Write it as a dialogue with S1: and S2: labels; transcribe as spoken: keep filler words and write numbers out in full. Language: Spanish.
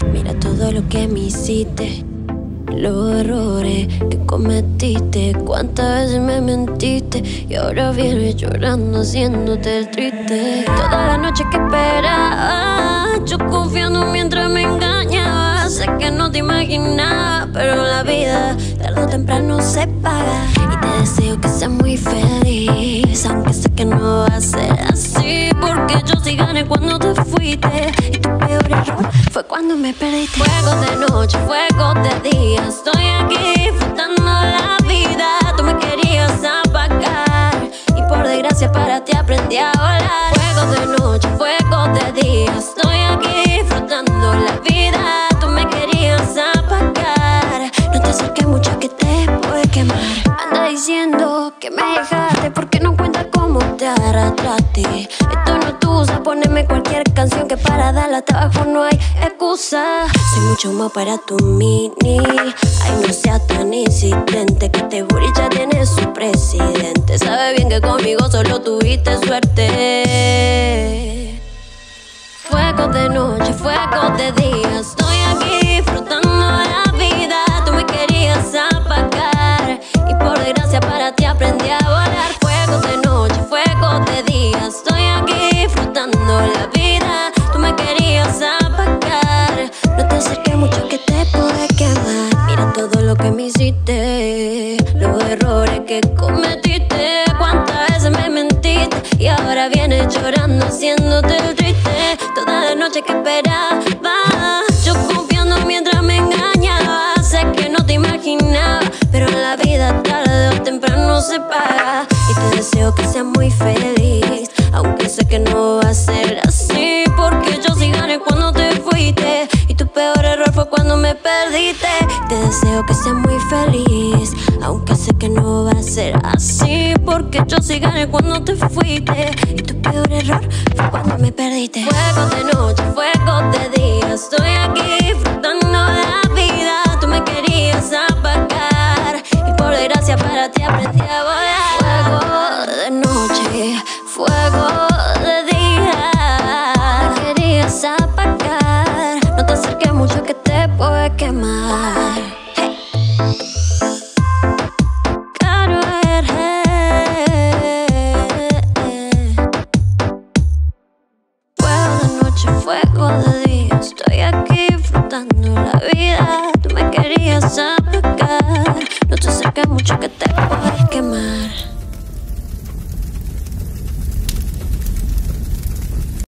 S1: Mira todo lo que me hiciste, los errores que cometiste, cuántas veces me mentiste y ahora vienes llorando haciéndote el triste. Toda la noche que esperaba, yo confiando mientras me engañaba. Sé que no te imaginaba, pero la vida tarde o temprano se paga. Y te deseo que seas muy feliz, aunque sé que no va a ser así, porque yo sí gané cuando te fuiste y tu peor error fue cuando me perdiste. Fuego de noche, fuego de día, estoy aquí disfrutando la vida. Tú me querías apagar y por desgracia para ti aprendí a volar. Fuego de noche, fuego de día, estoy aquí disfrutando la vida. Tú me querías apagar, no te acerques mucho que te puede quemar. Anda diciendo que me dejaste porque no cuenta cómo te arrastraste. Esto no es tuya, poneme cualquier canción que para darla trabajo no hay excusa. Soy mucho más para tu mini. Ay, no seas tan insistente, que este booty ya tiene su presidente. Sabe bien que conmigo solo tuviste suerte. Fuego de noche, fuego de día, estoy aquí disfrutando la vida. Tú me querías apagar y por desgracia para ti aprendí a volar. Fuego de noche, fuego de día, estoy aquí disfrutando la vida. Tú me querías apagar, no te acerques mucho que te puede quemar. Mira todo lo que me hiciste, los errores que cometiste, cuántas veces me mentiste y ahora vienes llorando haciéndote el triste. Toda la noche que esperaba, yo confiando mientras me engañaba. Sé que no te imaginaba, pero la vida tarde o temprano se paga. Y te deseo que seas muy feliz, aunque sé que no va a ser así, porque yo sí gané cuando te fuiste y tu peor error fue cuando me perdiste. Te deseo que seas muy feliz, aunque sé que no va a ser así, porque yo sí gané cuando te fuiste y tu peor error fue cuando me perdiste. Fuego de noche, fuego de día, estoy aquí disfrutando la vida. Tú me querías apagar y por desgracia para ti aprendí a volar. Fuego de noche, fuego de día, me querías apagar, no te acerques mucho que te puede quemar. Hey. Claro, eh, fuego de noche, fuego de día, estoy aquí disfrutando la vida. Tú me querías apagar, no te acerques mucho que te puede quemar.